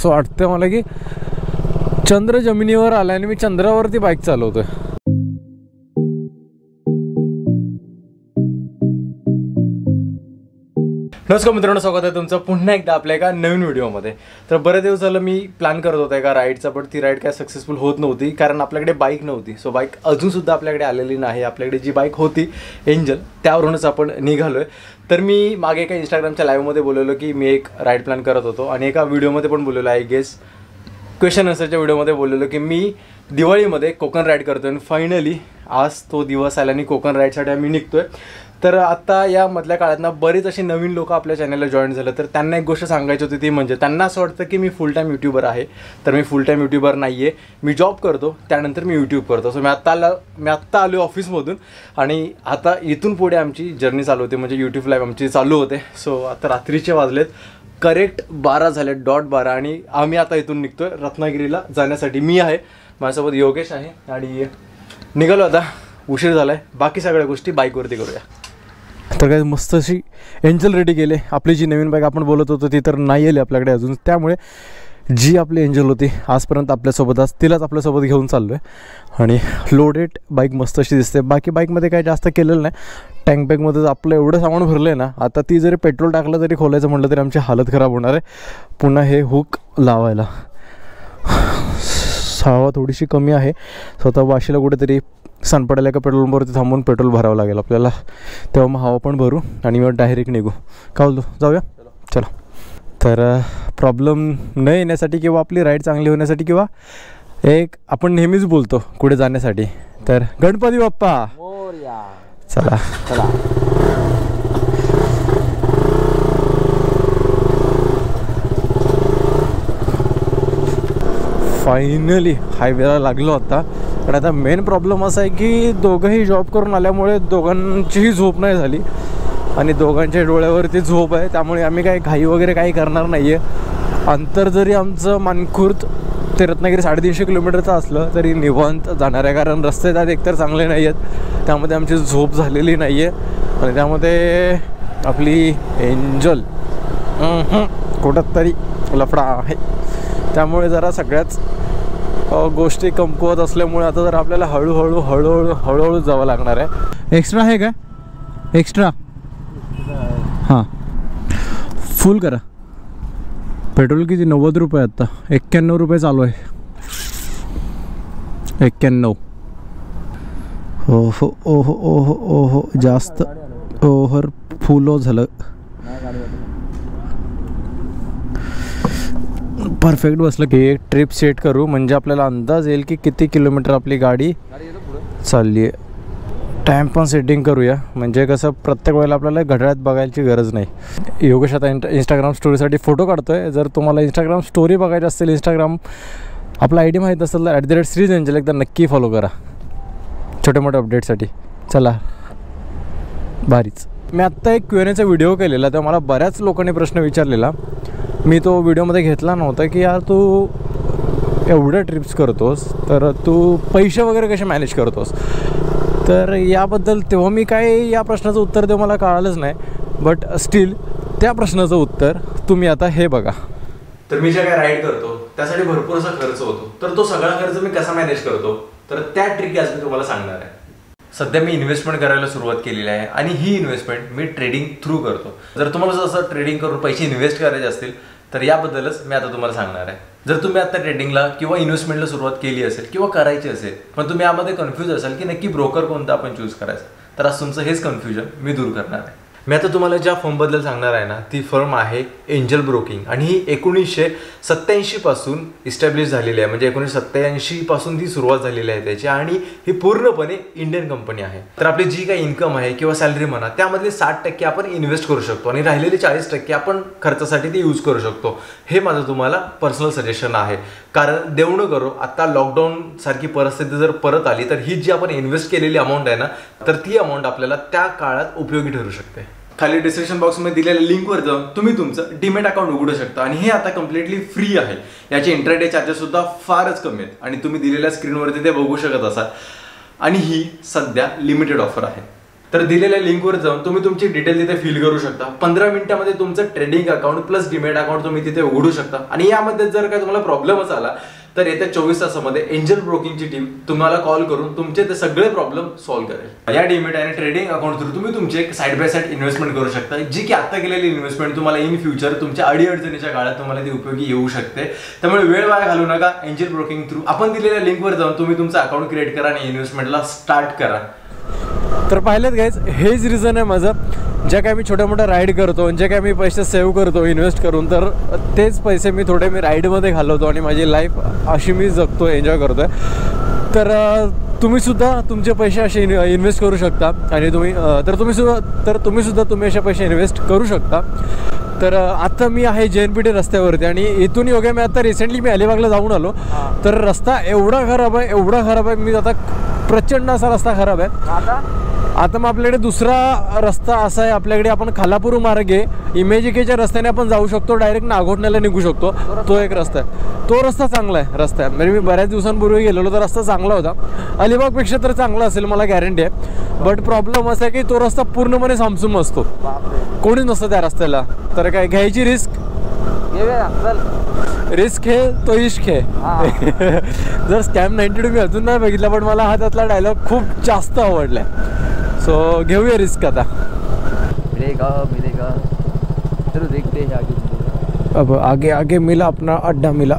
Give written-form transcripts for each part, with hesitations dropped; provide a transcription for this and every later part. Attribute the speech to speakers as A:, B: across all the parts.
A: असं वाटतं मला की चंद्र जमिनीवर आला आणि मी चंद्रावरती बाईक चालवतोय. नमस्कार मित्रांनो, स्वागत आहे तुमचं पुन्हा एकदा आपल्या एका नवीन व्हिडिओमध्ये. तर बरेच दिवस झालं मी प्लॅन करत होतो एका राईडचा, पण ती राईड काय सक्सेसफुल होत नव्हती कारण आपल्याकडे बाईक नव्हती. सो बाईक अजूनसुद्धा आपल्याकडे आलेली नाही. आपल्याकडे जी बाईक होती एंजल, त्यावरूनच आपण निघालो आहे. तर मी मागे एका इंस्टाग्रामच्या लाईव्हमध्ये बोललेलो की मी एक राईड प्लॅन करत होतो आणि एका व्हिडिओमध्ये पण बोललेलो, आय गेस क्वेश्चन आन्सरच्या व्हिडिओमध्ये बोललेलो की मी दिवाळीमध्ये कोकण राईड करतो आणि फायनली आज तो दिवस आला आणि कोकण राईडसाठी आम्ही निघतो आहे. तर आता या मधल्या काळात बरेच असे नवीन लोक आपल्या चॅनलला जॉईन झालं. तर त्यांना एक गोष्ट सांगायची होती, ती म्हणजे त्यांना असं वाटतं की मी फुल टाईम यूट्यूबर आहे. तर मी फुल टाईम यूट्यूबर नाही आहे. मी जॉब करतो, त्यानंतर मी यूट्यूब करतो. सो मी आत्ता आलो ऑफिसमधून आणि आता इथून पुढे आमची जर्नी चालू होते, म्हणजे यूट्यूब लाईव्ह आमची चालू होते. सो आता रात्रीचे वाजलेत करेक्ट 12 झालेत, .12 आणि आम्ही आता इथून निघतोय रत्नागिरीला जाण्यासाठी. मी आहे, माझ्यासोबत योगेश आहे आणि निघालो आता. उशीर झाला आहे, बाकी सगळ्या गोष्टी बाईकवरती करूया. तर काय मस्त अशी एंजल रेडी केले. आपली जी नवीन बाईक आपण बोलत होतो ती तर नाही आली आपल्याकडे अजून, त्यामुळे जी आपली एंजल होती आजपर्यंत आपल्यासोबत, आज तिलाच आपल्यासोबत घेऊन चाललो आहे. आणि लोडेड बाईक मस्त अशी दिसते. बाकी बाईकमध्ये काही जास्त केलेलं नाही. टँक बॅगमध्ये आपलं एवढं सामान भरलं आहे ना, आता ती जरी पेट्रोल टाकलं तरी खोलायचं म्हटलं तरी आमची हालत खराब होणार आहे. पुन्हा हे हुक लावायला हवा थोडीशी कमी आहे. स्वतः वाशीला कुठेतरी सनपडायला एका पेट्रोल पंपावरती थांबून पेट्रोल भरावं लागेल आपल्याला, तेव्हा मग हवा पण भरू आणि मग डायरेक्ट निघू. काय बोलतो, जाऊया चला. तर प्रॉब्लेम न येण्यासाठी किंवा आपली राईड चांगली होण्यासाठी किंवा एक आपण नेहमीच बोलतो कुठे जाण्यासाठी, तर गणपती बाप्पा चला चला. फायनली हायवेला लागलो आता. पण आता मेन प्रॉब्लेम असा आहे की दोघंही जॉब करून आल्यामुळे दोघांचीही झोप नाही झाली आणि दोघांच्या डोळ्यावरती झोप आहे. त्यामुळे आम्ही काही घाई वगैरे काही करणार नाही आहे. अंतर जरी आमचं मानखुर्द ते रत्नागिरी 350 किलोमीटरचं असलं तरी निवांत जाणार आहे, कारण रस्ते त्यात एकतर चांगले नाही आहेत, त्यामध्ये आमची झोप झालेली नाही आहे आणि त्यामध्ये आपली एंजल कुठं तरी लफडा आहे. त्यामुळे जरा सगळ्याच गोष्टी कमकुवत असल्यामुळे आता जर आपल्याला हळूहळू जावं लागणार आहे. एक्स्ट्रा आहे का? एक्स्ट्रा हां, फुल करा. पेट्रोल किती? 90 रुपये. आत्ता 91 रुपये चालू आहे. 91. ओहो ओहो ओहो ओहो, जास्त ओव्हर फुलो झालं. परफेक्ट बसलं की एक ट्रिप सेट करू, म्हणजे आपल्याला अंदाज येईल की किती किलोमीटर आपली गाडी चालली आहे. टाईम पण सेटिंग करूया, म्हणजे कसं प्रत्येक वेळेला आपल्याला घड्याळात बघायची गरज नाही. योगेश आता इंस्टाग्राम स्टोरीसाठी फोटो काढतो आहे. जर तुम्हाला इंस्टाग्राम स्टोरी बघायची असेल, इंस्टाग्राम आपला ID माहीत असेल तर @श्रीज एंजल एकदा नक्की फॉलो करा छोटे मोठे अपडेटसाठी. चला भारीच. मी आत्ता एक Q&Aचा व्हिडिओ केलेला, तेव्हा मला बऱ्याच लोकांनी प्रश्न विचारलेला. मी तो व्हिडिओमध्ये घेतला नव्हता की यार तू एवढ्या ट्रिप्स करतोस तर तू पैसे वगैरे कसे मॅनेज करतोस. तर याबद्दल तेव्हा मी काय या प्रश्नाचं उत्तर ते मला कळालंच नाही, बट स्टील त्या प्रश्नाचं उत्तर तुम्ही आता हे बघा. तर मी जे काय राईड करतो त्यासाठी भरपूर असा खर्च होतो, तर तो सगळा खर्च मी कसा मॅनेज करतो, तर त्या ट्रिक आज मी तुम्हाला सांगणार आहे. सध्या मी इन्व्हेस्टमेंट करायला सुरुवात केलेली आहे आणि ही इन्व्हेस्टमेंट मी ट्रेडिंग थ्रू करतो. जर तुम्हाला असं ट्रेडिंग करून पैसे इन्व्हेस्ट करायचे असतील तर याबद्दलच मी आता तुम्हाला सांगणार आहे. जर तुम्ही आता ट्रेडिंगला किंवा इन्व्हेस्टमेंटला सुरुवात केली असेल किंवा करायची असेल, पण तुम्ही यामध्ये कन्फ्यूज असाल की नक्की ब्रोकर कोणता आपण चूज करायचा, तर आज तुमचं हेच कन्फ्युजन मी दूर करणार आहे. मी आता तुम्हाला ज्या फर्मबद्दल सांगणार आहे ना, ती फर्म आहे एंजल ब्रोकिंग आणि ही 1987 पासून इस्टॅब्लिश झालेली आहे. म्हणजे 1987 पासून ती सुरुवात झालेली आहे त्याची आणि ही पूर्णपणे इंडियन कंपनी आहे. तर आपली जी काही इन्कम आहे किंवा सॅलरी म्हणा, त्यामधले 60% आपण इन्व्हेस्ट करू शकतो आणि राहिलेले 40% आपण खर्चासाठी ते यूज करू शकतो. हे माझं तुम्हाला पर्सनल सजेशन आहे. कारण देऊ करो आता लॉकडाऊन सारखी परिस्थिती जर परत आली तर ही जी आपण इन्व्हेस्ट केलेली अमाऊंट आहे ना, तर ती अमाऊंट आपल्याला त्या काळात उपयोगी ठरू शकते. खाली डिस्क्रिप्शन बॉक्समध्ये दिलेल्या लिंकवर जाऊन तुम्ही तुमचं डीमॅट अकाउंट उघडू शकता आणि हे आता कम्प्लिटली फ्री आहे. याचे इंटरडे चार्जेस सुद्धा फारच कमी आहेत आणि तुम्ही दिलेल्या स्क्रीनवरती ते बघू शकत असाल. आणि ही सध्या लिमिटेड ऑफर आहे. तर दिलेल्या लिंकवर जाऊन तुम्ही तुमची डिटेल तिथे फिल करू शकता. 15 मिनिटांमध्ये तुमचं trading account plus demat account तुम्ही तिथे उघडू शकता. आणि यामध्ये जर काय तुम्हाला प्रॉब्लेमच आला तर येत्या 24 तासामध्ये एंजल ब्रोकिंगची टीम तुम्हाला कॉल करून तुमचे ते सगळे प्रॉब्लेम सॉल्व्ह करेल. या डीमॅट आणि ट्रेडिंग अकाउंट थ्रू तुम्ही तुमचे साइड बाय साइड इन्व्हेस्टमेंट करू शकता, जी की आता केलेली इन्व्हेस्टमेंट तुम्हाला इन फ्युचर तुमच्या अडीअडचणीच्या काळात तुम्हाला ती उपयोगी येऊ शकते. त्यामुळे वेळ वाया घालू नका. एंजल ब्रोकिंग थ्रू आपण दिलेल्या लिंकवर जाऊन तुम्ही तुमचं अकाउंट क्रिएट करा आणि इन्व्हेस्टमेंटला स्टार्ट करा. तर पाहिलेत गाईज, हेच रिझन आहे माझं. ज्या काय मी छोट्या मोठ्या राईड करतो, जे काय मी पैसे सेव्ह करतो इन्व्हेस्ट करून, तर तेच पैसे मी राईडमध्ये घालवतो आणि माझी लाईफ अशी मी जगतो, एन्जॉय करतो आहे. तर तुम्हीसुद्धा तुमचे पैसे असे इन्व्हेस्ट करू शकता आणि तुम्ही सुद्धा असे पैसे इन्व्हेस्ट करू शकता. तर आता मी आहे JNPT रस्त्यावरती आणि इथून योग्य मी आता रिसेंटली मी अलिबागला जाऊन आलो. तर रस्ता एवढा खराब आहे, मी आता प्रचंड असा रस्ता खराब आहे. आता मग आपल्याकडे दुसरा रस्ता असा आहे, आपल्याकडे आपण खालापूर मार्गे इमेजिकेच्या रस्त्याने आपण जाऊ शकतो, डायरेक्ट नागोठण्याला निघू शकतो. तो एक रस्ता आहे, तो रस्ता चांगला आहे. रस्ता म्हणजे मी बऱ्याच दिवसांपूर्वी गेलेलो, तर रस्ता चांगला होता. अलिबागपेक्षा तर चांगला असेल मला गॅरंटी आहे. बट प्रॉब्लेम असा आहे की तो रस्ता पूर्णपणे सामसूम असतो, कोणी नसतं त्या रस्त्याला. तर काय घ्यायची रिस्क हे तो इश्क आहे. जर स्कॅम 92 मी अजून नाही बघितला, पण मला हा त्यातला डायलॉग खूप जास्त आवडलाय. सो घेऊया रिस्क आता. अब आगे मिला अपना अड्डा मिला.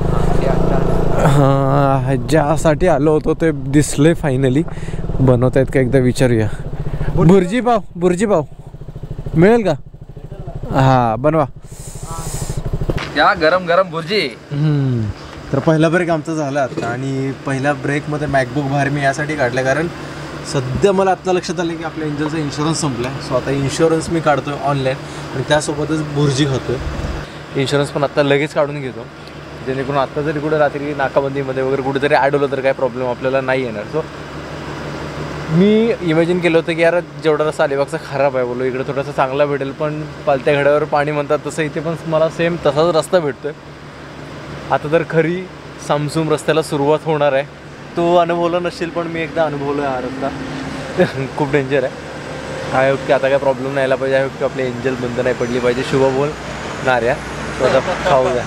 A: हां, ज्यासाठी आलो होतो ते दिसले फायनली. बनवत आहेत का एकदा विचारूया. भुर्जी पाव मिळेल का? हां, बनवा.
B: क्या गरम गरम भुर्जी.
A: तर पहिला ब्रेक आमचा झाला आता आणि पहिल्या ब्रेकमध्ये मॅकबुक बाहेर मी यासाठी काढलं कारण सध्या मला आत्ता लक्षात आलं की आपल्या एंजलचा इन्शुरन्स संपला आहे. सो आता इन्शुरन्स मी काढतो आहे ऑनलाईन आणि त्यासोबतच भुर्जी खातो आहे. इन्शुरन्स पण आत्ता लगेच काढून घेतो, जेणेकरून आत्ता जरी कुठे रात्री नाकाबंदीमध्ये वगैरे कुठेतरी अडवलं तर काय प्रॉब्लेम आपल्याला नाही येणार. सो मी इमॅजिन केलं होतं की यार जेवढा रस्ता अलिबागचा खराब आहे, बोललो इकडे थोडासा चांगला भेटेल, पण पालत्या घड्यावर पाणी म्हणतात तसं इथे पण मला सेम तसाच रस्ता भेटतो आहे. आता तर खरी सामसूम रस्त्याला सुरुवात होणार आहे. तो अनुभवला नसेल, पण मी एकदा अनुभवलो आहे हा रस्ता. खूप डेंजर आहे. आय होप की आता काय प्रॉब्लेम नाही आला पाहिजे. आय होप की आपली एंजल बंद नाही पडली पाहिजे. शुभ बोल नार्या, तो आता खाऊ द्या.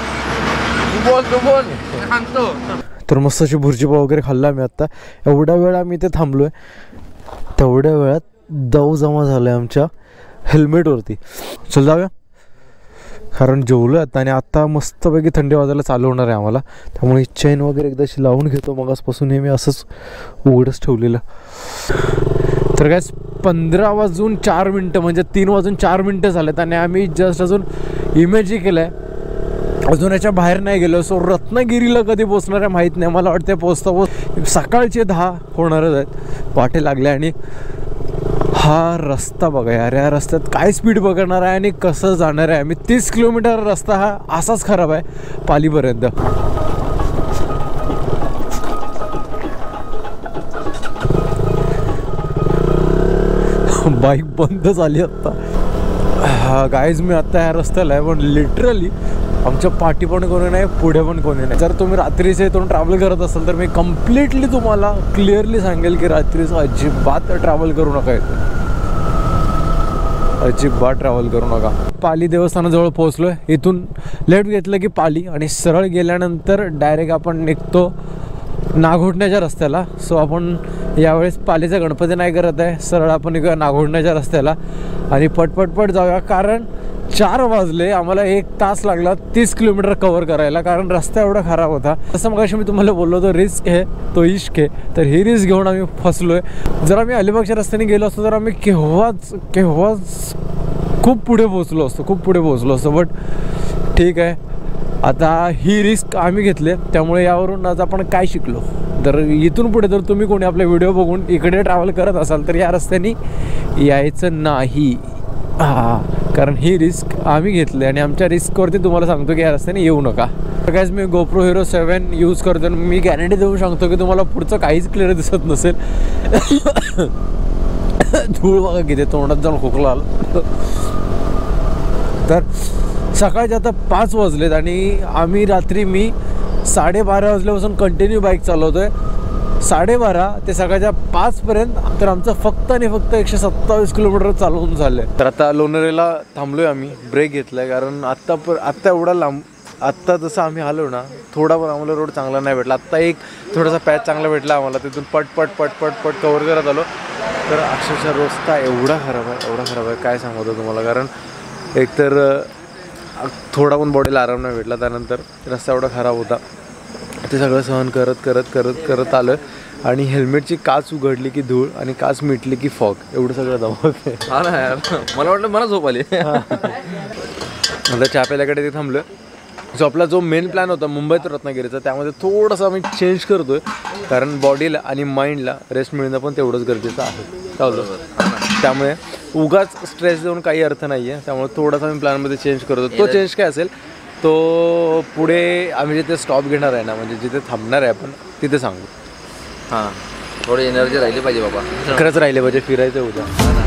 A: तर मस्त अशी भुर्जी पाव वगैरे खाल्ला मी आत्ता. एवढ्या वेळा मी ते थांबलो आहे, तेवढ्या वेळात दव जमा झालं आहे आमच्या हेल्मेटवरती. चल जाऊया, कारण जेवलो आहे आता आणि आत्ता मस्तपैकी थंडी वाजायला चालू होणार आहे आम्हाला. त्यामुळे चेन वगैरे एकदाशी लावून घेतो. मग आजपासून हे मी असंच उघडच ठेवलेलं. तर काय 15:04 म्हणजे 3:04 झालेत आणि आम्ही जस्ट अजून इमेज केलं आहे, अजून याच्या बाहेर नाही गेलो. सो रत्नागिरीला कधी पोचणार आहे माहीत नाही. मला वाटतं पोचता सकाळचे 10 होणारच आहेत, पाटे लागले. आणि हा रस्ता बघा यार, या रस्त्यात काय स्पीड पकडणार आहे आणि कसं जाणार आहे आम्ही. 30 किलोमीटर रस्ता हा असाच खराब आहे पालीपर्यंत. बाईक बंद झाली आत्ता. हा गाईज, मी आत्ता ह्या रस्त्याला आहे, पण लिटरली आमच्या पाठी पण कोणी नाही, पुढे पण कोणी नाही. जर तुम्ही रात्रीचे इथून ट्रॅव्हल करत असाल तर मी कम्प्लिटली तुम्हाला क्लिअरली सांगेल की रात्रीचं अजिबात ट्रॅव्हल करू नका. इथून अजिबात ट्रॅव्हल करू नका. पाली देवस्थानाजवळ पोहोचलो आहे. इथून लेफ्ट घेतलं की पाली आणि सरळ गेल्यानंतर डायरेक्ट आपण निघतो नागोठण्याच्या रस्त्याला. सो आपण यावेळेस पालीचा गणपती नाही करत आहे, सरळ आपण निघूया नागोठण्याच्या रस्त्याला आणि पटपटपट जाऊया. कारण 4 वाजले, आम्हाला 1 तास लागला 30 किलोमीटर कव्हर करायला, कारण रस्ता एवढा खराब होता. तसं मग मी तुम्हाला बोललो होतो रिस्क आहे तो इश्क आहे. तर ही रिस्क घेऊन आम्ही फसलो आहे. जर आम्ही अलिबागच्या रस्त्याने गेलो असतो तर आम्ही केव्हाच खूप पुढे पोहोचलो असतो. बट ठीक आहे, आता ही रिस्क आम्ही घेतली. त्यामुळे यावरून आज आपण काय शिकलो, तर इथून पुढे जर तुम्ही कोणी आपले व्हिडिओ बघून इकडे ट्रॅव्हल करत असाल तर या रस्त्याने यायचं नाही. कारण ही रिस्क आम्ही घेतली आणि आमच्या रिस्कवरती तुम्हाला सांगतो की या रस्त्याने येऊ नका. गाईज, मी GoPro Hero 7 यूज करतो आणि मी गॅरंटी देऊ शकतो की तुम्हाला पुढचं काहीच क्लिअर दिसत नसेल. धूळ बघा किती तोंडात जाऊन खोकला आला. तर सकाळचे आता 5 वाजलेत आणि आम्ही रात्री मी 12:30 वाजल्यापासून कंटिन्यू बाईक चालवतो आहे. 12:30 ते सकाळच्या 5पर्यंत. तर आमचं फक्त आणि फक्त 127 किलोमीटर चालवून झालं आहे. तर आता लोणावळ्याला थांबलो आहे आम्ही, ब्रेक घेतला आहे. कारण आत्ता एवढा लांब, आत्ता जसं आम्ही आलो ना, थोडा पण आम्हाला रोड चांगला नाही भेटला. आत्ता एक थोडासा पॅच चांगला भेटला आम्हाला, तिथून पट कवर करत आलो. तर अक्षरशः रस्ता एवढा खराब आहे काय सांगतो तुम्हाला. कारण एकतर थोडा पण बॉडीला आराम नाही भेटला, त्यानंतर रस्ता एवढा खराब होता. ते सगळं सहन करत आलं. आणि हेल्मेटची काच उघडली की धूळ आणि काच मिटली की फॉग, एवढं सगळं दमवते.
B: हा ना यार, मला वाटलं मला झोप आली.
A: नंतर चहा प्यायल्याकडे ते थांबलं. सो आपला जो मेन प्लॅन होता मुंबईत रत्नागिरीचा, त्यामध्ये थोडंसं आम्ही चेंज करतोय. कारण बॉडीला आणि माइंडला रेस्ट मिळणं पण तेवढंच गरजेचं आहे. त्यामुळे उगाच स्ट्रेस देऊन काही अर्थ नाही आहे. त्यामुळे थोडासा आम्ही प्लॅनमध्ये चेंज करतो. तो चेंज काय असेल तो पुढे आम्ही जिथे स्टॉप घेणार आहे ना, म्हणजे जिथे थांबणार आहे आपण, तिथे सांगू.
B: हां, थोडी एनर्जी राहिली पाहिजे बाबा.
A: खरंच राहिले पाहिजे, फिरायचं उद्या.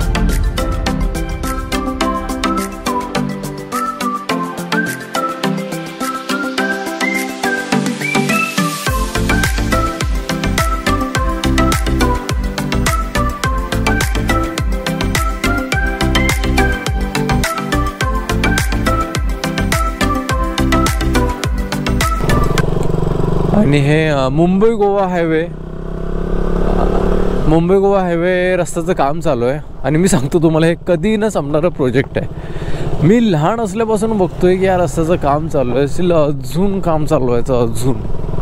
A: आणि हे मुंबई गोवा हायवे रस्त्याचं काम चालू आहे. आणि मी सांगतो तुम्हाला, हे कधी न संपणारं प्रोजेक्ट आहे. मी लहान असल्यापासून बघतोय की या रस्त्याचं काम चालू आहे. अजून काम चालू आहे अजून.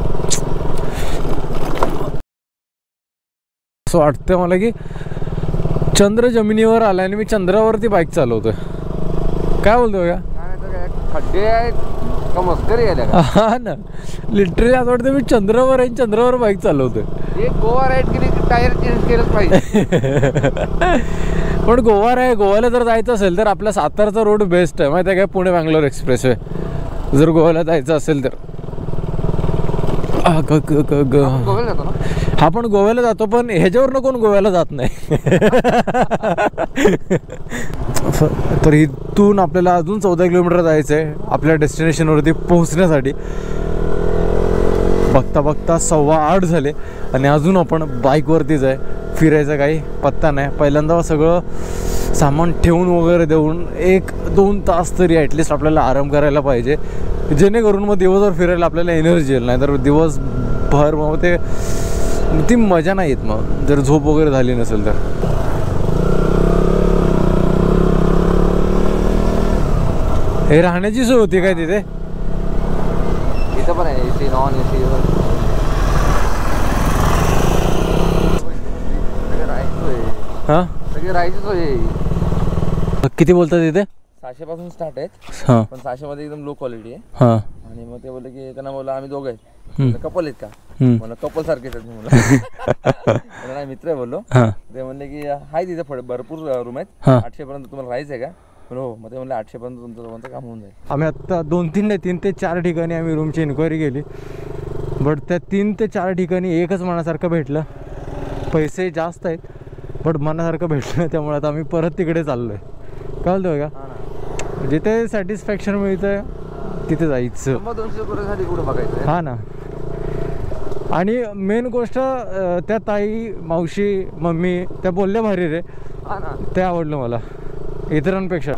A: असं वाटतं मला की चंद्र जमिनीवर आला आणि मी चंद्रावरती बाईक चालवतोय. काय बोलतोय का?
B: खड्डे आहेत का मस्करी आहे?
A: हा ना, लिटरली असं वाटतं मी चंद्रावर आहे, चंद्रावर बाईक चालवतोय.
B: एक गोवा राईड केली की टायर चेंज केलंच पाहिजे.
A: पण गोव्याला जर जायचं असेल तर आपल्या सातारचा रोड बेस्ट आहे, माहिती आहे काय? Pune Bangalore expressway. जर गोव्याला जायचं असेल तर हा, पण गोव्याला जातो, पण ह्याच्यावरनं कोण गोव्याला जात नाही. तर इथून आपल्याला अजून 14 किलोमीटर जायचं आहे आपल्या डेस्टिनेशनवरती पोहोचण्यासाठी. बघता 7:15 झाले आणि अजून आपण बाईकवरतीच आहे. फिरायचा काही पत्ता नाही. पहिल्यांदा सगळं सामान ठेवून वगैरे देऊन 1-2 तास तरी ॲटलिस्ट आपल्याला आराम करायला पाहिजे, जेणेकरून मग दिवसभर फिरायला आपल्याला एनर्जी येईल. नाही तर दिवसभर मग ती मजा नाही येत मग, जर झोप वगैरे झाली नसेल तर. हे राहण्याची सोय होती काय तिथे?
B: इथं पण आहे AC, नॉन AC.
A: हां,
B: सगळे राहायची सोय.
A: किती बोलतात तिथे?
B: 600 पासून स्टार्ट आहेत.
A: हां,
B: पण 600 मध्ये एकदम लो क्वालिटी आहे.
A: हां.
B: आणि मग ते बोलले की त्यांना बोलला आम्ही दोघं आहे, कपल आहेत का? म्हणलं कपल सारखेच आहेत. म्हणलं नाही, मित्र आहे बोललो. ते म्हणले की हाय तिथे भरपूर रूम आहेत, 800 पर्यंत तुम्हाला राहायचं आहे का? हो. मग ते म्हणलं 800 पर्यंत तुमचं दोघांचं काम होऊन जाईल.
A: आम्ही आत्ता 3 ते 4 ठिकाणी आम्ही रूमची इन्क्वायरी केली. बट त्या 3 ते 4 ठिकाणी एकच मनासारखं भेटलं. पैसे जास्त आहेत बट मनासारखं भेटलं, त्यामुळे आता आम्ही परत तिकडे चाललो आहे. कळतोय का? जिथे सॅटिस्फॅक्शन मिळतं तिथे जायचं.
B: 200 रुपयासाठी कुठं बघायचं?
A: हा ना. आणि मेन गोष्ट, त्या ताई, मावशी, मम्मी त्या बोलल्या भारी रे.
B: हा ना,
A: ते आवडलं मला इतरांपेक्षा.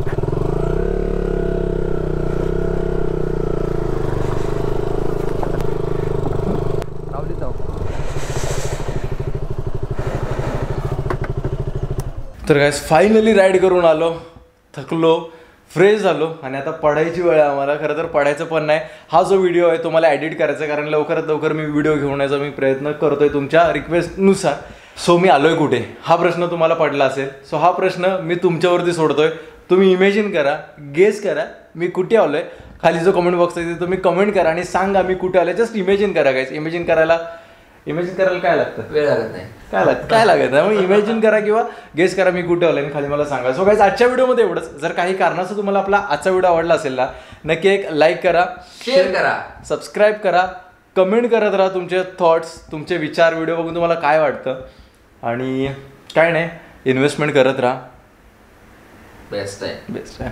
A: तर गाइस फायनली राईड करून आलो, थकलो, फ्रेश झालो आणि आता पडायची वेळ आहे आम्हाला. खरं तर पडायचं पण नाही. हा जो व्हिडिओ आहे तो मला एडिट करायचा, कारण लवकरात लवकर मी व्हिडिओ घेऊन यायचा मी प्रयत्न करतोय तुमच्या रिक्वेस्टनुसार. सो मी आलोय कुठे हा प्रश्न तुम्हाला पडला असेल. सो हा प्रश्न मी तुमच्यावरती सोडतोय. तुम्ही इमॅजिन करा, गेस करा मी कुठे आलोय. खाली जो कमेंट बॉक्स आहे तुम्ही कमेंट करा आणि सांगा मी कुठे आलोय. जस्ट इमॅजिन करा गाइस. इमॅजिन करायला काय लागतं?
B: वेळ लागत नाही.
A: काय लागत नाही. मग इमॅजिन करा किंवा गेस करा मी कुठे आलोय आणि खाली मला सांगा. सो गाइस आजच्या व्हिडिओमध्ये एवढंच. जर काही कारणाचं तुम्हाला आपला आजचा व्हिडिओ आवडला असेल ना, नक्की एक लाईक करा,
B: शेअर करा,
A: सबस्क्राईब करा, कमेंट करत राहा तुमचे थॉट्स, तुमचे विचार. व्हिडिओ बघून तुम्हाला काय वाटतं. आणि काय नाही, इन्व्हेस्टमेंट करत राहा.
B: बेस्ट आहे.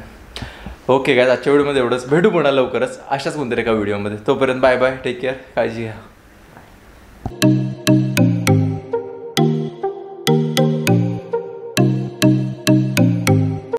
A: ओके गाइस, आजच्या व्हिडिओमध्ये एवढंच. भेटू पुन्हा लवकरच अशाच कोणत्या एका व्हिडिओमध्ये. तोपर्यंत बाय बाय, टेक केअर, काळजी घ्या.